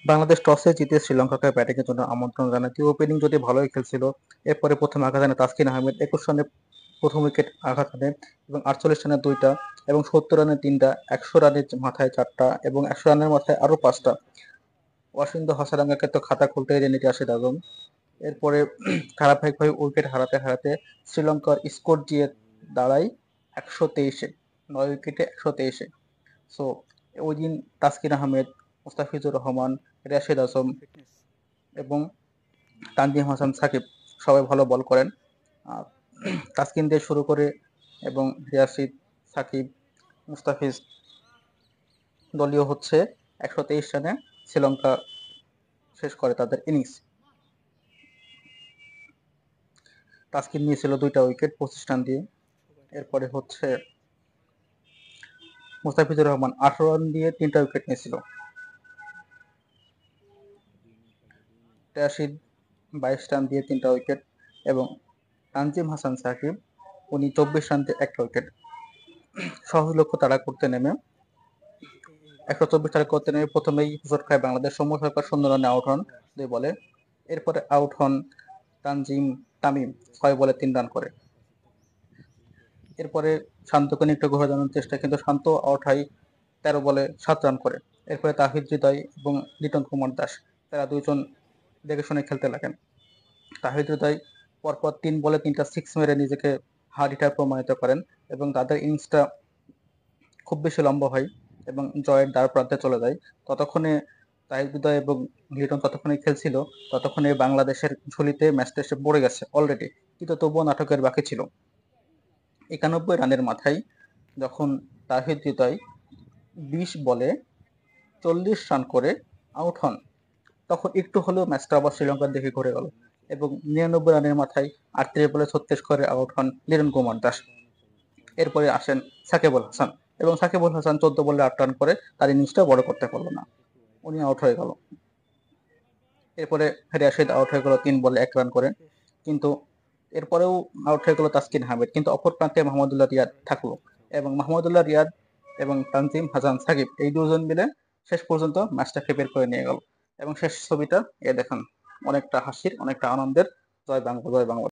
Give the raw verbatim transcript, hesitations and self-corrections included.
বাংলাদেশ টসে জিতে শ্রীলঙ্কাকে ব্যাটিংয়ের জন্য আমন্ত্রণ জানায়। ওপেনিং যদি ভালোই খেলছিল, এরপরে প্রথমে আঘাত হানে তাসকিন আহমেদ, একুশ রানে প্রথম উইকেট আঘাত হানে এবং আটচল্লিশ রানে দুইটা এবং সত্তর রানে তিনটা, একশো রানের মাথায় চারটা এবং একশো রানের মাথায় আরো পাঁচটা। ওয়াশিংটন হসারাঙ্গাকে তো খাতা খুলতেই দেয়নি রাশিদ আজম। এরপরে ধারাবাহিকভাবে উইকেট হারাতে হারাতে শ্রীলঙ্কার স্কোর দিয়ে দাঁড়ায় একশো তেইশে, নয় উইকেটে একশো তেইশে। সো ওই দিন তাসকিন আহমেদ, মুস্তাফিজুর রহমান, রাশিদ আজম এবং তানজিম হাসান সাকিব সবাই ভালো বল করেন। আর তাসকিন দিয়ে শুরু করে এবং রাশিদ, সাকিব, মুস্তাফিজ দলীয় হচ্ছে একশো তেইশ রানে শ্রীলঙ্কা শেষ করে তাদের ইনিংস। তাসকিন নিয়েছিল দুইটা উইকেট পঁচিশ রান দিয়ে। এরপরে হচ্ছে মুস্তাফিজুর রহমান আঠারো রান দিয়ে তিনটা উইকেট নিয়েছিল। রাশিদ বাইশ রান দিয়ে তিনটা উইকেট এবং তানজিম হাসান সাকিব উনি চব্বিশ রান দিয়ে একটা উইকেট। সহজ লক্ষ্য তারা করতে নেমে একশো চব্বিশ তারা করতে নেমে প্রথমেই হোঁচট খায় বাংলাদেশ। সৌম্য সরকার শূন্য রানে আউট হন দুই বলে। এরপরে আউট হন তানজিম তামিম, ছয় বলে তিন রান করে। এরপরে শান্তকে নিয়ে একটু ঘোরা জানানোর চেষ্টা, কিন্তু শান্ত আউট হয় তেরো বলে সাত রান করে। এরপরে তাহিদ হৃদয় এবং লিটন কুমার দাস তারা দুইজন দেখে শুনে খেলতে লাগেন। তাহিদ হৃদয় পরপর তিন বলে তিনটা সিক্স মেরে নিজেকে হার্ড হিটার প্রমাণিত করেন এবং তাদের ইনিংসটা খুব বেশি লম্বা হয় এবং জয়ের দ্বার প্রান্তে চলে যায়। ততক্ষণে তাহিদ হৃদয় এবং লিটন ততক্ষণে খেলছিল, ততক্ষণে বাংলাদেশের ঝুলিতে ম্যাচটা এসে পড়ে গেছে অলরেডি, কিন্তু তবুও নাটকের বাকি ছিল। একানব্বই রানের মাথায় যখন তাহিদ হৃদয় বিশ বলে চল্লিশ রান করে আউট হন, তখন একটু হলেও ম্যাচটা আবার শ্রীলঙ্কার দিকে ঘুরে গেল এবং নিরানব্বই রানের মাথায় আটত্রিশ বলে ছত্রিশ করে আউট হন লিটন কুমার দাস। এরপরে আসেন সাকিব আল হাসান এবং সাকিব আল হাসান চোদ্দ বলে আট রান করে তার ইনিংসটা বড় করতে পারলো না, উনি আউট হয়ে গেল। এরপরে রাশিদ আউট হয়ে গেল তিন বলে এক রান করে, কিন্তু এরপরেও আউট হয়ে গেল তাসকিন আহমেদ, কিন্তু অপর প্রান্তে মাহমুদুল্লাহ রিয়াদ থাকলো এবং মাহমুদুল্লাহ রিয়াদ এবং তানজিম হাসান সাকিব এই দুজন মিলে শেষ পর্যন্ত ম্যাচটাকে বের করে নিয়ে গেল এবং শেষ ছবিটা এ দেখেন, অনেকটা হাসির, অনেকটা আনন্দের। জয় বাংলা, জয় বাংলা।